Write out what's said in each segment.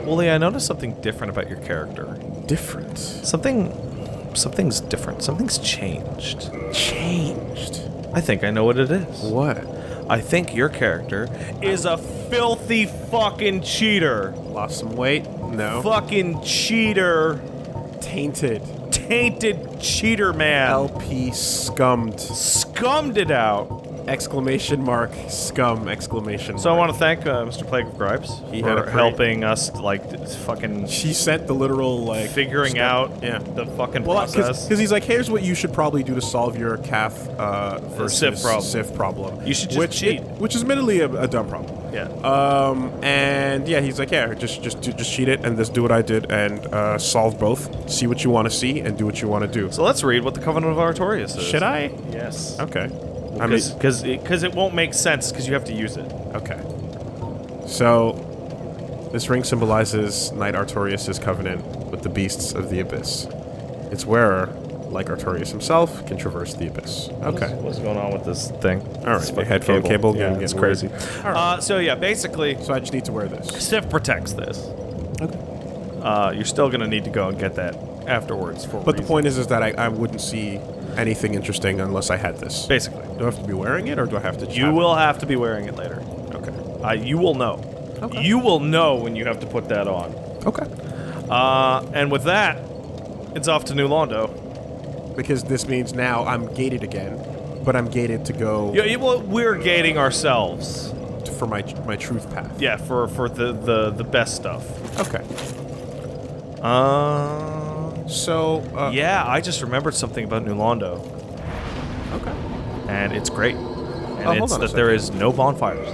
Wooly, I noticed something different about your character. Different. Something's different. Something's changed. Changed. I think I know what it is. What? I think your character is a filthy fucking cheater. Lost some weight? No. Fucking cheater. Tainted. Tainted cheater man. LP scummed. Scummed it out. Exclamation mark. Scum. Exclamation mark. So I want to thank Mr. Plague of Gripes for helping us, like, fucking... She sent the literal, like... figuring out the fucking process. Because he's like, here's what you should probably do to solve your calf versus Sif problem. You should just cheat. Which is admittedly a dumb problem. Yeah. And yeah, he's like, yeah, just cheat it and just do what I did and solve both. See what you want to see and do what you want to do. So let's read what the Covenant of Artorias is. Should I? Yes. Okay. Because it won't make sense because you have to use it. Okay. So, this ring symbolizes Knight Artorias' covenant with the beasts of the Abyss. Its wearer, like Artorias himself, can traverse the Abyss. Okay. What's going on with this thing? All right. The headphone cable. Yeah, it's crazy. Right. So yeah, basically... So I just need to wear this. Sif protects this. Okay. You're still gonna need to go and get that afterwards. But the point is that I wouldn't see anything interesting unless I had this. Basically. Do I have to be wearing it, or do I have to just You will have to be wearing it later. Okay. You will know. Okay. You will know when you have to put that on. Okay. And with that, it's off to New Londo. Because this means now I'm gated again, but I'm gated to go... Yeah, well, we're gating ourselves. For my truth path. Yeah, for the best stuff. Okay. Yeah, I just remembered something about New Londo. Okay. And it's great. And it's that there is no bonfires.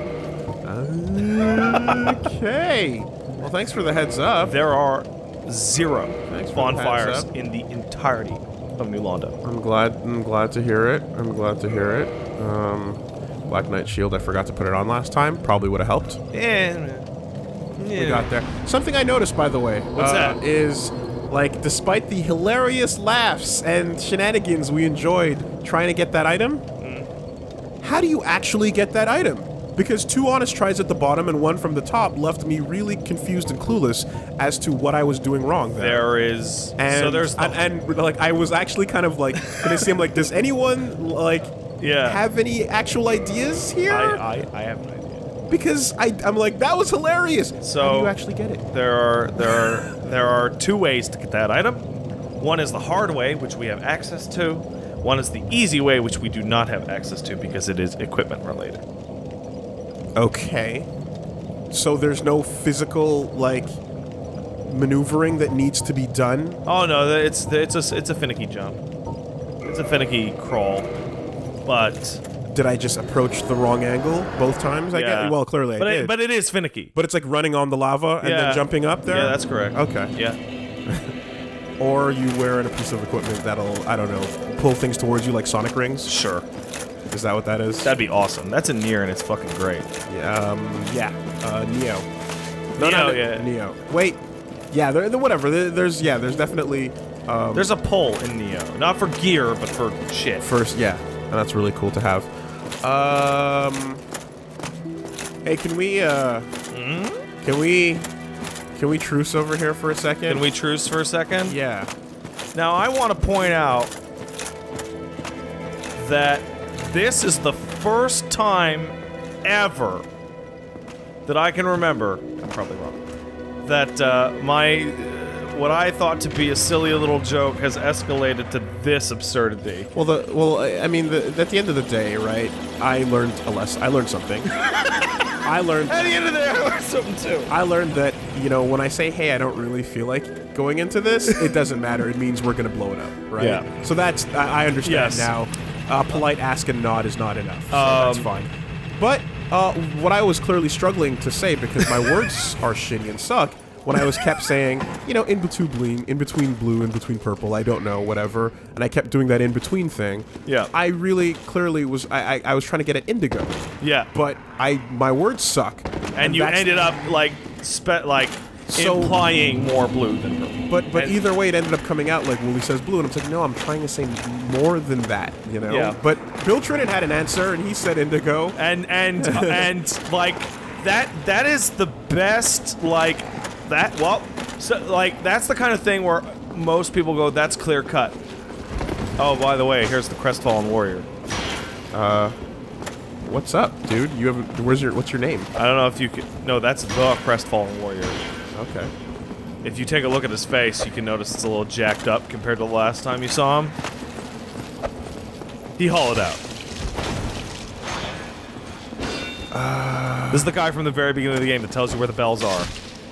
Okay. Well, thanks for the heads up. There are 0 bonfires in the entirety of New Londo. I'm glad to hear it. I'm glad to hear it. Black Knight Shield, I forgot to put it on last time. Probably would have helped. Yeah. We got there. Something I noticed, by the way. What's that? Is, like, despite the hilarious laughs and shenanigans we enjoyed trying to get that item, how do you actually get that item? Because 2 honest tries at the bottom and 1 from the top left me really confused and clueless as to what I was doing wrong there. There is... And, so there's... And like, I was actually kind of like, gonna seem like, does anyone, like, have any actual ideas here? I have an idea. Because I'm like, that was hilarious. So how do you actually get it? There are 2 ways to get that item. One is the hard way, which we have access to. One is the easy way, which we do not have access to because it is equipment related. Okay. So there's no physical, like, maneuvering that needs to be done? Oh no, it's a finicky jump. It's a finicky crawl. But did I just approach the wrong angle both times? I guess. Well, clearly I did. But it is finicky. But it's like running on the lava and then jumping up there? Yeah, that's correct. Okay. Yeah. Or you wear a piece of equipment that'll, I don't know, pull things towards you like sonic rings? Sure. Is that what that is? That'd be awesome. That's in Nier and it's fucking great. Yeah. Neo. Neo. Wait. Yeah, whatever. There's definitely... there's a pole in Neo. Not for gear, but for shit. Yeah. And that's really cool to have. Hey, can we truce over here for a second? Can we truce for a second? Yeah. Now, I want to point out that this is the first time ever that I can remember, I'm probably wrong, that what I thought to be a silly little joke has escalated to this absurdity. Well, I mean, at the end of the day, right, I learned a lesson. I learned something. At the end of the day, I learned something too. I learned that, you know, when I say, hey, I don't really feel like going into this, it doesn't matter. It means we're going to blow it up, right? Yeah. So that's, I understand now. Polite ask and nod is not enough. So that's fine. But what I was clearly struggling to say, because my words are shitty and suck, when I was kept saying, you know, in between blue, in between purple, I don't know, whatever, and I kept doing that in between thing. Yeah. I really clearly was I was trying to get at indigo. Yeah. But my words suck. And you ended up like implying more blue than purple. But either way, it ended up coming out like Wooly says blue, and I'm like, no, I'm trying to say more than that, you know. Yeah. But Bill Trinan had an answer, and he said indigo. And like that is the best like well, so, like, that's the kind of thing where most people go, that's clear cut. Oh, by the way, here's the Crestfallen Warrior. What's up, dude? You have what's your name? I don't know if you can. No, that's the Crestfallen Warrior. Okay. If you take a look at his face, you can notice it's a little jacked up compared to the last time you saw him. He hollowed out. This is the guy from the very beginning of the game that tells you where the bells are.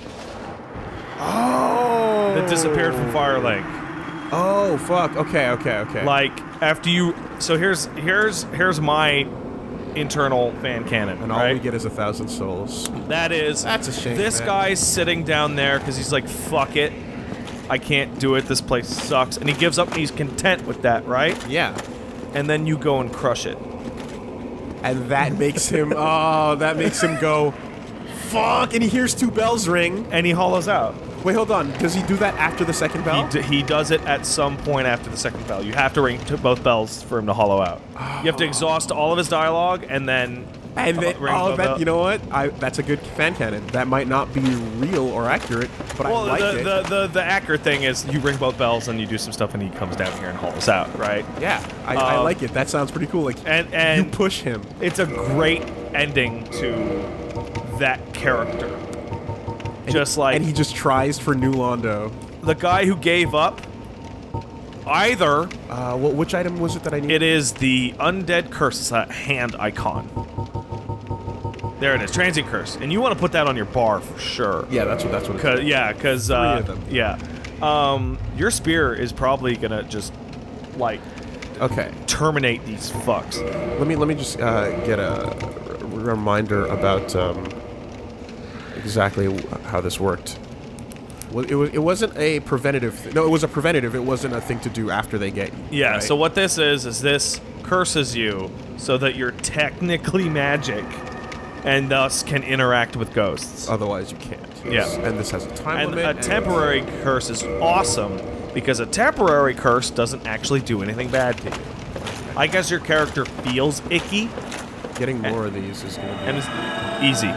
Oh! That disappeared from Firelink. Oh, fuck. Okay. Like, after you... So here's my internal fan canon, and all right? we get is 1,000 souls. That's a shame. This guy's sitting down there because he's like, fuck it. I can't do it. This place sucks. And he gives up and he's content with that, right? Yeah. And then you go and crush it. And that makes him, that makes him go, fuck, and he hears 2 bells ring. And he hollows out. Wait, hold on. Does he do that after the second bell? He does it at some point after the second bell. You have to ring both bells for him to hollow out. Oh. You have to exhaust all of his dialogue and then... you know what? That's a good fan canon. That might not be real or accurate, but I like it. The accurate thing is you ring both bells and you do some stuff and he comes down here and hollows out, right? Yeah, I like it. That sounds pretty cool. Like, and you push him. It's a great ending to that character. And he just tries for New Londo. The guy who gave up, either... which item was it that I needed? It is the Undead Curse. It's a hand icon. There it is, Transient Curse. And you want to put that on your bar for sure. Yeah, that's what it is. Yeah, because... 3 of them. Yeah. Your spear is probably gonna just, like... Okay. Terminate these fucks. Let me just get a reminder about... exactly how this worked. Well, it wasn't a preventative no, it was a preventative. It wasn't a thing to do after they get you. Yeah, right? so what this is this curses you so that you're technically magic and thus can interact with ghosts. Otherwise you can't. Yeah. And this has a time limit. And a temporary curse is awesome because a temporary curse doesn't actually do anything bad to you. I guess your character feels icky. Getting more of these is going to be... And it's easy.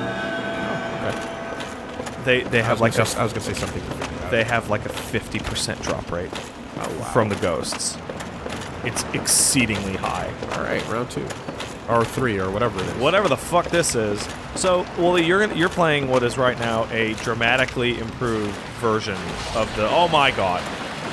They have like I was gonna say something. They have like a 50% drop rate from the ghosts. It's exceedingly high. All right, round 2 or 3 or whatever it is. Whatever the fuck this is. So, Wooly, you're playing what is right now a dramatically improved version of the. Oh my god.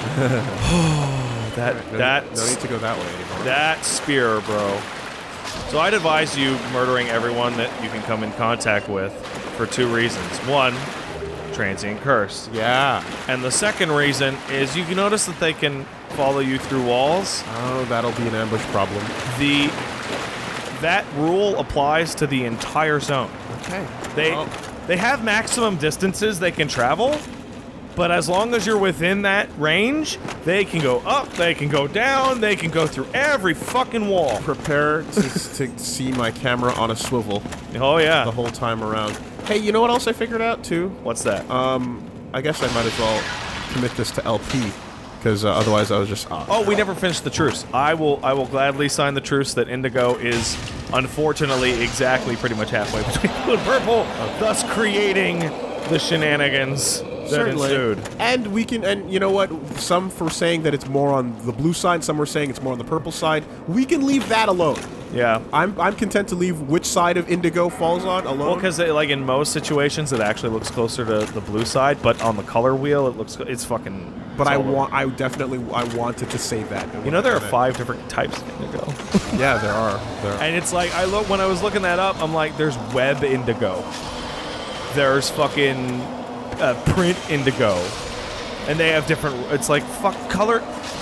No need to go that way anymore. That spear, bro. So I'd advise you murdering everyone that you can come in contact with for 2 reasons. 1, Transient Curse. Yeah. And the second reason is you can notice that they can follow you through walls. Oh, that'll be an ambush problem. That rule applies to the entire zone. Okay. They have maximum distances they can travel, but as long as you're within that range, they can go up, they can go down, they can go through every fucking wall. Prepare to see my camera on a swivel. Oh yeah. The whole time around. Hey, you know what else I figured out too? What's that? I guess I might as well commit this to LP, because otherwise I was just... Oh, we never finished the truce. I will gladly sign the truce that Indigo is, unfortunately, exactly pretty much halfway between blue and purple, thus creating the shenanigans that ensued. And we can, and you know what? Some were saying that it's more on the blue side, some were saying it's more on the purple side. We can leave that alone. Yeah. I'm content to leave which side of Indigo falls on alone. Well, because like in most situations, it actually looks closer to the blue side, but on the color wheel, it's fucking. But I wanted to save that. You know, there are 5 different types of Indigo. Yeah, there are. And it's like when I was looking that up, I'm like, there's web Indigo. There's fucking print Indigo, and they have different. It's like fuck color.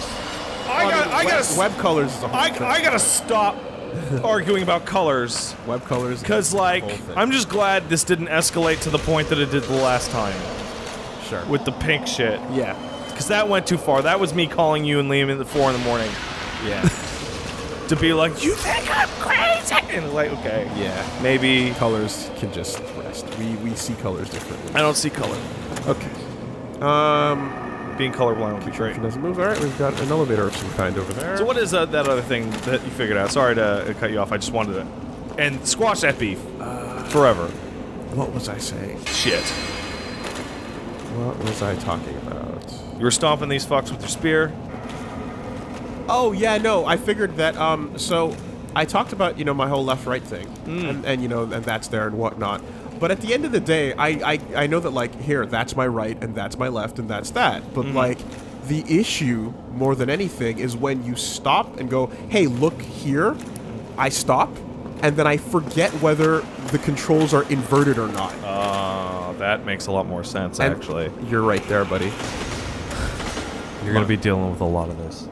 Web colors is a whole thing. I gotta stop arguing about colors. Web colors. Because like I'm just glad this didn't escalate to the point that it did the last time. Sure. With the pink shit. Yeah. Because that went too far. That was me calling you and Liam at 4 in the morning. Yeah. To be like, you think I'm crazy? And like, okay. Yeah. Maybe colors can just rest. We see colors differently. I don't see color. Okay. Being colorblind would be great. It doesn't move. All right, we've got an elevator of some kind over there. So what is that other thing that you figured out? Sorry to cut you off. I just wanted to... And squash that beef. Forever. What was I saying? Shit. What was I talking about? You were stomping these fucks with your spear. Oh, yeah, no, I figured that, so I talked about, you know, my whole left-right thing, and, you know, and that's there and whatnot. But at the end of the day, I know that, like, here, that's my right, and that's my left, and that's that. But, like, the issue, more than anything, is when you stop and go, hey, look here, I stop, and then I forget whether the controls are inverted or not. That makes a lot more sense, actually. You're right there, buddy. You're going to be dealing with a lot of this.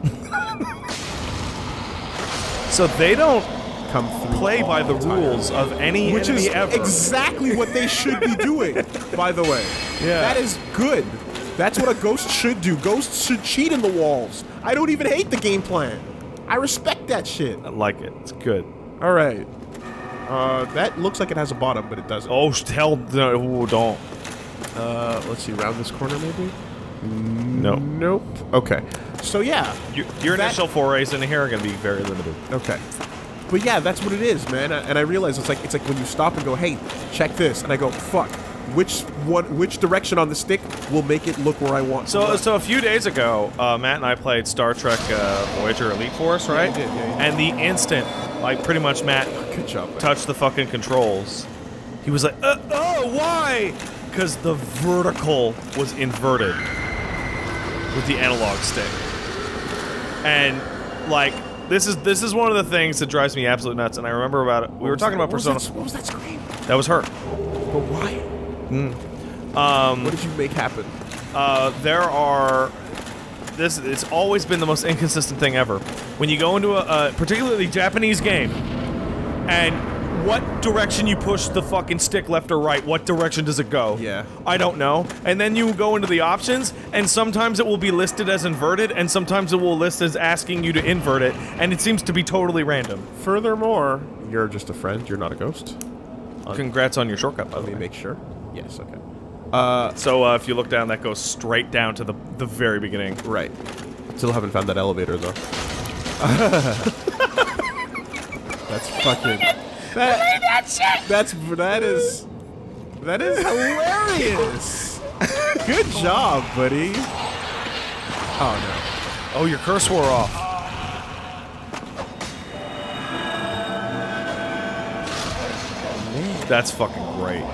So they don't come play by the rules of any enemy ever. Which is exactly what they should be doing, by the way. Yeah. That is good. That's what a ghost should do. Ghosts should cheat in the walls. I don't even hate the game plan. I respect that shit. I like it. It's good. All right. That looks like it has a bottom, but it doesn't. Oh, hell no, don't. Let's see, round this corner maybe? Nope. Nope. Okay. So yeah. Your initial forays into here are going to be very limited. Okay. But yeah, that's what it is, man. And I realize it's like when you stop and go, hey, check this, and I go, fuck. Which direction on the stick will make it look where I want? So a few days ago, Matt and I played Star Trek Voyager Elite Force, right? Yeah, we did, yeah. And the instant, like pretty much Matt Good job, man. touched the fucking controls, he was like, oh, why? Because the vertical was inverted with the analog stick. And like this is one of the things that drives me absolutely nuts. And I remember about it. We were talking about Persona. What was that scream? That was her. But why? What did you make happen? It's always been the most inconsistent thing ever. When you go into a particularly Japanese game, and what direction you push the fucking stick, left or right, what direction does it go? Yeah. I don't know. And then you go into the options, and sometimes it will be listed as inverted, and sometimes it will list as asking you to invert it, and it seems to be totally random. Furthermore, you're just a friend, you're not a ghost. Congrats on your shortcut, by the way. Let me make sure. Yes, okay. So if you look down, that goes straight down to the very beginning. Right. Still haven't found that elevator, though. That's fucking... That is hilarious. Good job, buddy. Oh no. Oh, your curse wore off. That's fucking great.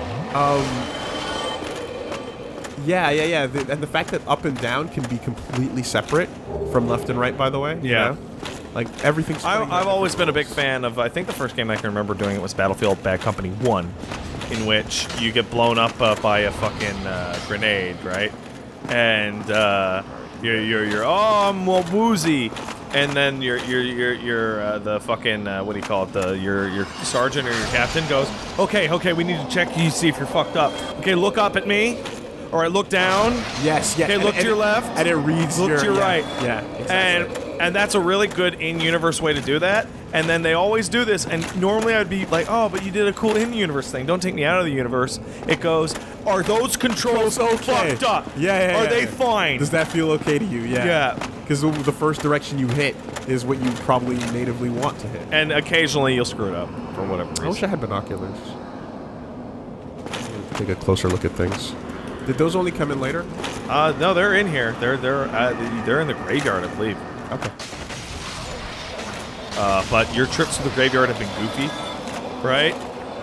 Yeah. And the fact that up and down can be completely separate from left and right, by the way. Yeah. You know? Like, everything's... I've always been a big fan of, I think the first game I can remember doing it was Battlefield Bad Company 1, in which you get blown up by a fucking grenade, right? And you're oh, I'm woozy, and then you're the fucking what do you call it? Your sergeant or your captain goes, okay, we need to check you, see if you're fucked up. Okay, look up at me. Or I look down. Yes, yeah. Okay, look to your left. And it reads look to your right. Yeah, exactly. And that's a really good in-universe way to do that. And then they always do this, and normally I'd be like, oh, but you did a cool in-universe thing. Don't take me out of the universe. It goes, are those controls fucked up? Yeah. Are they fine? Does that feel okay to you? Yeah. Yeah. Because the first direction you hit is what you probably natively want to hit. And occasionally you'll screw it up, for whatever reason. I wish I had binoculars. Take a closer look at things. Did those only come in later? No, they're in here. They're in the graveyard, I believe. Okay. But your trips to the graveyard have been goofy, right?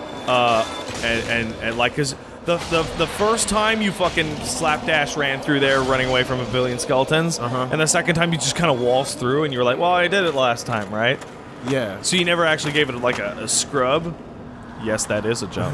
And like, cause the first time you fucking slapdash ran through there, running away from a billion skeletons, and the second time you just kind of waltzed through, and you were like, well, I did it last time, right? Yeah. So you never actually gave it like a scrub. Yes, that is a jump.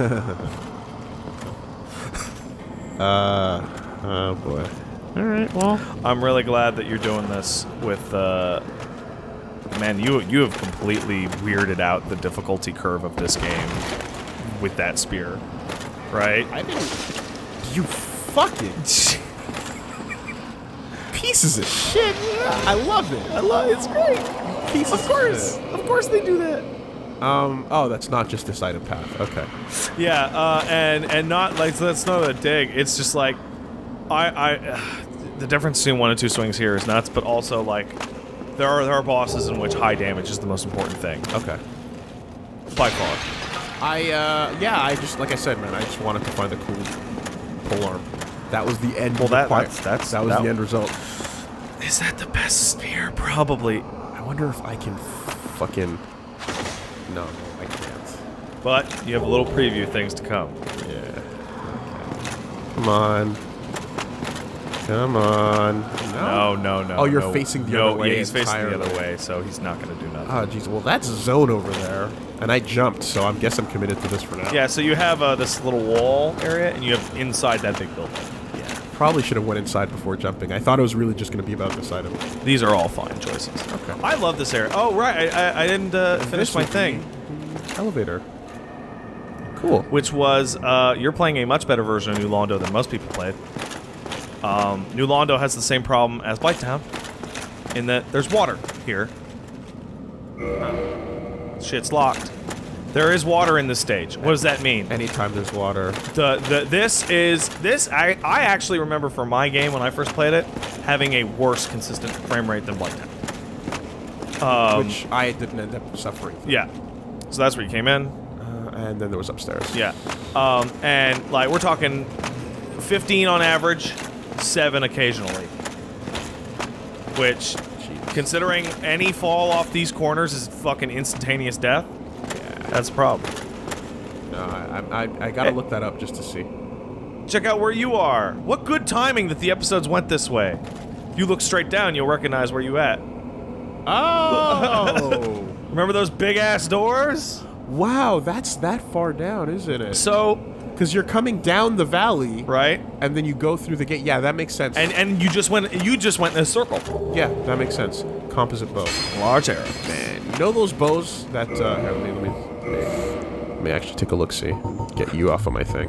Oh boy. Alright, well. I'm really glad that you're doing this with, man, you have completely weirded out the difficulty curve of this game with that spear, right? I didn't... You fucking... Pieces of shit! I love it! It's great! Pieces of course they do that! Oh, that's not just this item path. Okay. Yeah, and not like, so that's not a dig. It's just like, the difference between 1 and 2 swings here is nuts, but also like, there are bosses in which high damage is the most important thing. Okay. By far. I just, like I said, man, I just wanted to find a cool polearm. That was the end. Well, that was the end result. Is that the best spear? Probably. I wonder if I can fucking... No, I can't. But you have a little preview things to come. Yeah. Okay. Come on. Come on. No. Oh, you're facing the other way. Yeah, he's facing the other way, so he's not going to do nothing. Oh, jeez. Well, that's zone over there. And I jumped, so I guess I'm committed to this for now. Yeah, so you have this little wall area, and you have inside that big building. Yeah. Probably should have went inside before jumping. I thought it was really just going to be about this item. These are all fine choices. Okay. I love this area. Oh, right. I didn't finish my thing. Elevator. Cool. Which was, you're playing a much better version of New Londo than most people played. New Londo has the same problem as Blighttown, in that there's water here. Shit's locked. There is water in this stage. What does that mean? Anytime there's water. I actually remember from my game when I first played it, having a worse consistent frame rate than Blighttown. Which I didn't end up suffering through. Yeah. So that's where you came in. And then there was upstairs. Yeah. And, like, we're talking 15 on average, 7 occasionally. Which, considering any fall off these corners is fucking instantaneous death, yeah, that's a problem. No, I gotta look that up just to see. Check out where you are. What good timing that the episodes went this way. If you look straight down, you'll recognize where you at. Oh! Remember those big-ass doors? Wow, that's that far down, isn't it? So... Because you're coming down the valley, right? And then you go through the gate. Yeah, that makes sense. And you just went in a circle. Yeah, that makes sense. Composite bow, large arrow. Man, you know those bows that? Let me actually take a look. See, get you off of my thing.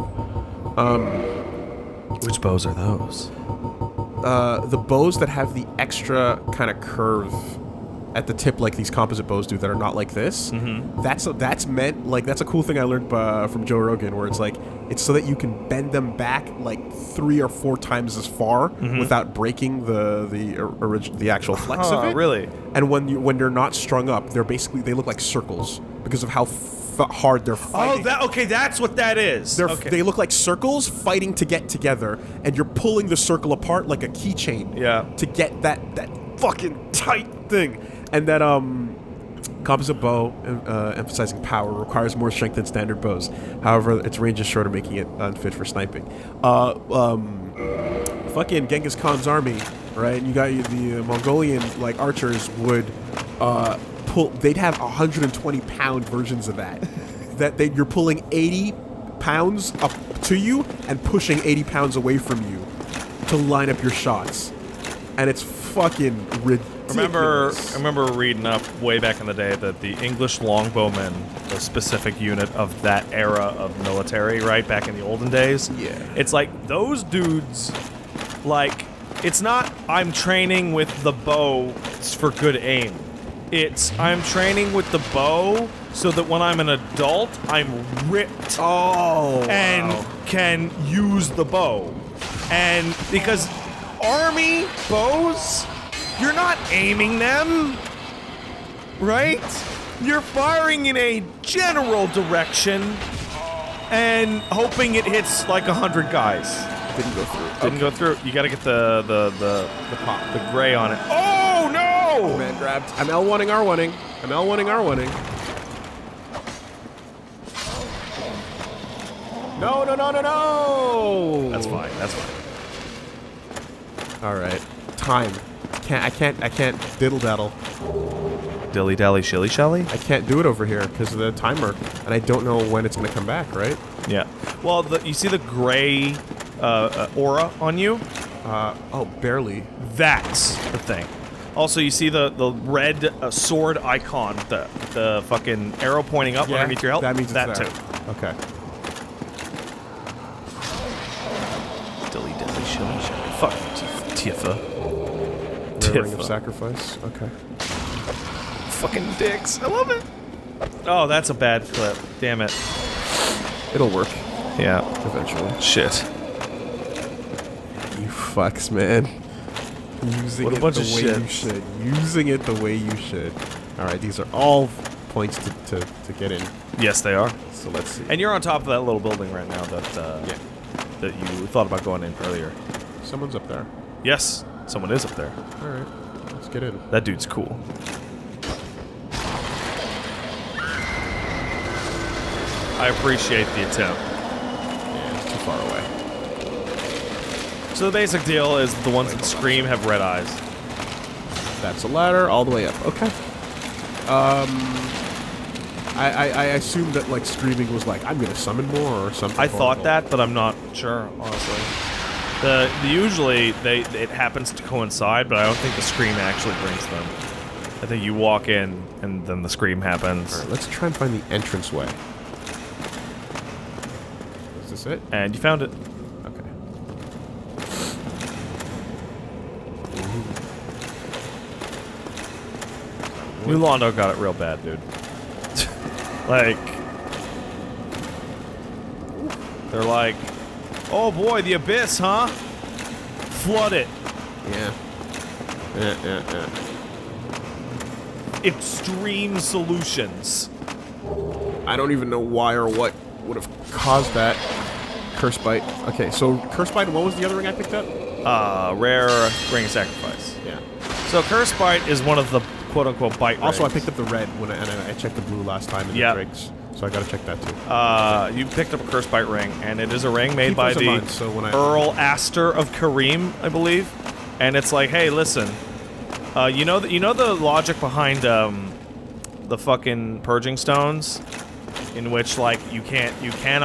Which bows are those? The bows that have the extra kind of curve at the tip, like these composite bows do, that are not like this. Mm-hmm. That's meant, like, that's a cool thing I learned from Joe Rogan, where it's like, it's so that you can bend them back like 3 or 4 times as far without breaking the actual flex of it. Really? And when they're not strung up, they look like circles because of how hard they're fighting. Oh, okay, that's what that is. They look like circles fighting to get together, and you're pulling the circle apart like a keychain. Yeah. To get that fucking tight thing. And that composite bow, emphasizing power, requires more strength than standard bows. However, its range is shorter, making it unfit for sniping. Fucking Genghis Khan's army, right? You got the Mongolian like archers would pull. They'd have 120-pound versions of that. You're pulling 80 pounds up to you and pushing 80 pounds away from you to line up your shots, and it's fucking ridiculous. I remember reading up way back in the day that the English longbowmen, the specific unit of that era of military, right, back in the olden days, yeah, it's like those dudes, like, it's not I'm training with the bow for good aim. It's I'm training with the bow so that when I'm an adult, I'm ripped and can use the bow. And because army bows, you're not aiming them, right? You're firing in a general direction and hoping it hits like 100 guys. Didn't go through. Didn't go through. You gotta get the gray on it. Oh no! Man grabbed. I'm L1ing R1ing. I'm L1ing R1ing. No! That's fine. That's fine. All right. Time. I can't diddle daddle. Dilly dally shilly shally? I can't do it over here because of the timer, and I don't know when it's gonna come back, right? Yeah. Well, you see the gray aura on you? Oh, barely. That's the thing. Also, you see the red sword icon, the fucking arrow pointing up underneath your health? That means it's too. Okay. Dilly dally shilly shally. Fuck Tifa. Ring of sacrifice. Okay. Fucking dicks. I love it. Oh, that's a bad clip. Damn it. It'll work. Yeah. Eventually. Shit. You fucks, man. Using it the way you should. Using it the way you should. Alright, these are all points to get in. Yes, they are. So let's see. And you're on top of that little building right now that that you thought about going in earlier. Someone's up there. Yes, someone is up there. All right, let's get in. That dude's cool. I appreciate the attempt. Yeah, it's too far away. So the basic deal is the ones that scream have red eyes. That's a ladder all the way up. Okay. I assumed that like screaming was like I'm gonna summon more or something. I thought that, but I'm not sure, honestly. Usually it happens to coincide, but I don't think the scream actually brings them. I think you walk in and then the scream happens. All right, let's try and find the entranceway. Is this it? And you found it. Okay. New Londo got it real bad, dude. Like, they're like, oh boy, the abyss, huh? Flood it. Yeah. Yeah. Extreme solutions. I don't even know why or what would have caused that. Curse Bite. Okay, so Curse Bite, what was the other ring I picked up? Rare Ring of Sacrifice. Yeah. So Curse Bite is one of the quote-unquote bite Also, rings. I picked up the red when I checked the blue last time in the drinks, so I gotta check that too. You picked up a Curse Bite ring, and it is a ring made Keep by those in the mind, so when Earl Aster of Kareem, I believe. And it's like, hey, listen, you know the logic behind the fucking purging stones, in which like you can't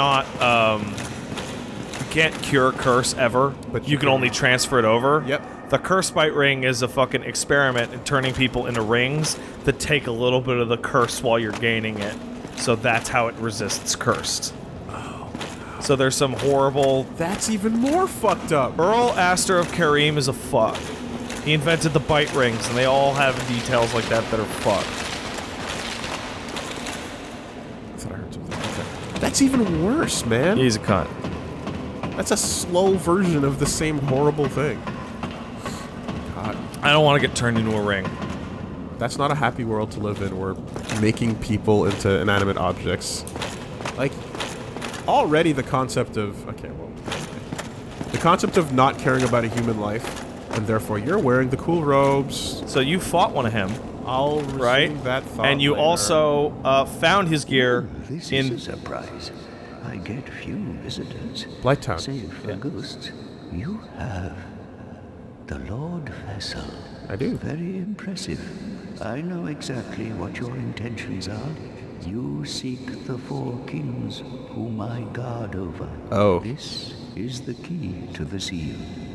cure curse ever, but you can only transfer it over. Yep. The Curse Bite ring is a fucking experiment in turning people into rings that take a little bit of the curse while you're gaining it. So that's how it resists cursed. Oh. So there's some horrible... That's even more fucked up. Earl Aster of Kareem is a fuck. He invented the bite rings, and they all have details like that that are fucked. I thought I heard something. Okay. That's even worse, man. He's a cunt. That's a slow version of the same horrible thing. God. I don't want to get turned into a ring. That's not a happy world to live in. We're making people into inanimate objects. Like, already the concept of... Okay, well... The concept of not caring about a human life, and therefore you're wearing the cool robes. So you fought one of him. I'll receive that thought And you later. also found his gear This in... is a surprise. I get few visitors. Blighttown. Save for ghosts. You have the Lord Vessel. I do. Very impressive. I know exactly what your intentions are. You seek the four kings whom I guard over. Oh. This is the key to the seal.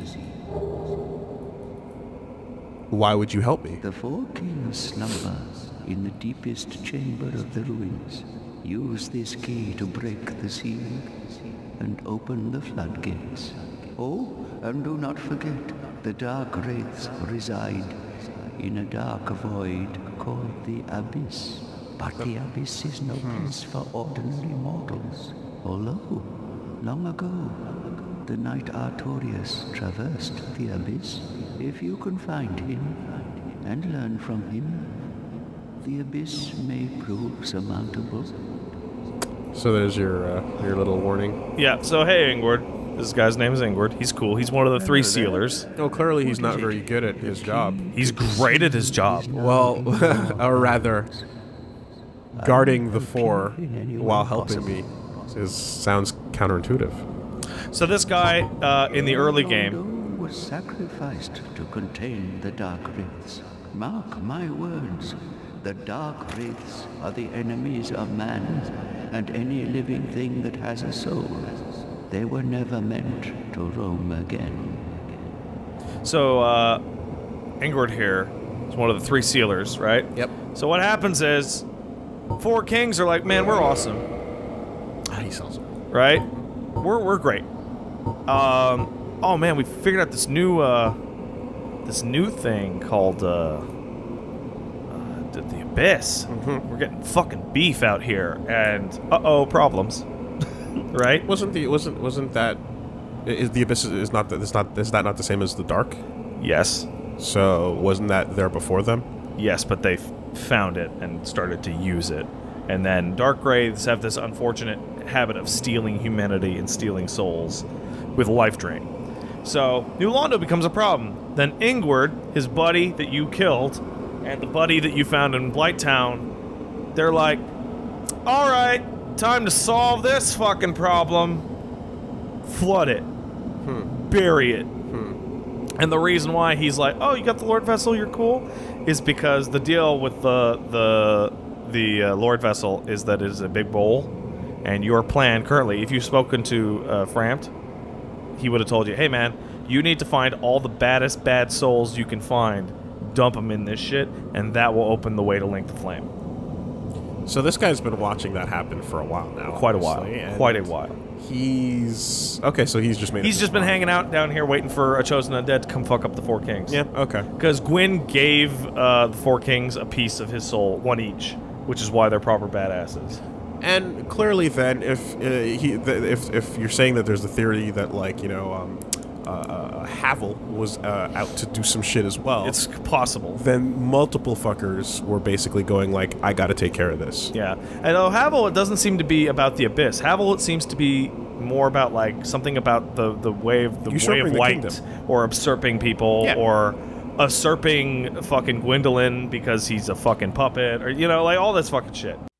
Why would you help me? The four kings slumber in the deepest chamber of the ruins. Use this key to break the seal and open the floodgates. Oh, and do not forget, the dark wraiths reside in a dark void called the Abyss. But the Abyss is no place for ordinary mortals. Although, long ago, the knight Artorias traversed the Abyss. If you can find him and learn from him, the Abyss may prove surmountable. So there's your little warning. Yeah, so hey, Ingward. This guy's name is Ingward. He's cool. He's one of the three sealers. No, clearly he's not very good at his job. He's great at his job. Well, or rather, guarding the four while helping me sounds counterintuitive. So this guy, in the early game... was sacrificed to contain the Dark Wraiths. Mark my words. The Dark Wraiths are the enemies of man and any living thing that has a soul. They were never meant to roam again. So, Ingward here is one of the three sealers, right? Yep. So what happens is, four kings are like, man, we're awesome. He's awesome. Right? We're great. Oh man, we figured out this new thing called, the Abyss. We're getting fucking beef out here, and uh-oh, problems. Right? Wasn't that is the Abyss is that not the same as the Dark? Yes. So wasn't that there before them? Yes, but they found it and started to use it. And then Dark Wraiths have this unfortunate habit of stealing humanity and stealing souls. with life drain. So, New Londo becomes a problem. Then Ingward, his buddy that you killed, and the buddy that you found in Blighttown, they're like, alright, time to solve this fucking problem. Flood it. Bury it. And the reason why he's like, oh, you got the Lord Vessel, you're cool, is because the deal with the Lord Vessel is that it is a big bowl, and your plan currently, if you've spoken to Frampt, he would have told you, hey man, you need to find all the baddest bad souls you can find, dump them in this shit, and that will open the way to Link the Flame. So this guy's been watching that happen for a while now. Quite a while. Quite a while. He's... Okay, so he's just made... He's just been hanging out down here waiting for a Chosen Undead to come fuck up the Four Kings. Yeah, okay. Because Gwyn gave the Four Kings a piece of his soul, one each, which is why they're proper badasses. And clearly then, if you're saying that there's a theory that, like, you know, Havel was out to do some shit as well. It's possible. Then multiple fuckers were basically going like, I gotta take care of this. Yeah. And Havel, it doesn't seem to be about the Abyss. Havel, it seems to be more about, like, something about the way of light, or usurping people, or usurping fucking Gwendolyn because he's a fucking puppet, or, you know, like, all this fucking shit.